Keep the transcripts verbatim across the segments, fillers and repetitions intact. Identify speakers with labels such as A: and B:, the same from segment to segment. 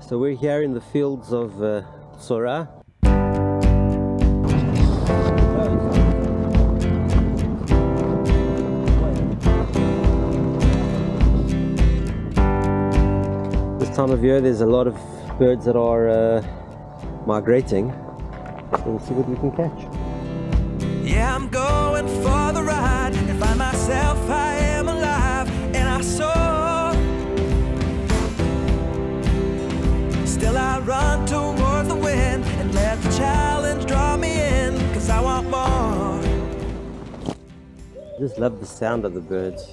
A: So we're here in the fields of uh, Tzora. This time of year there's a lot of birds that are uh, migrating. So we'll see what we can catch.
B: Yeah, I'm going for the ride and find myself I am alive, and I soar. Still I run towards the wind and let the challenge draw me in, cause I want more.
A: I just love the sound of the birds.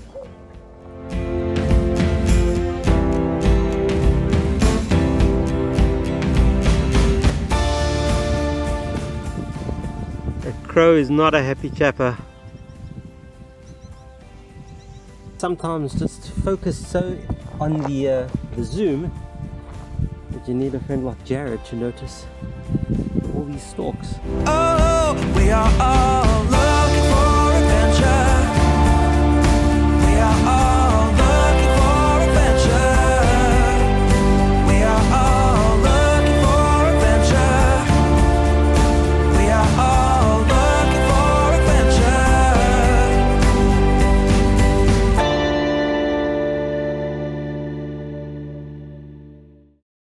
A: A crow is not a happy chapper. Sometimes just focus so on the, uh, the zoom that you need a friend like Jared to notice all these stalks.
B: Oh, we are all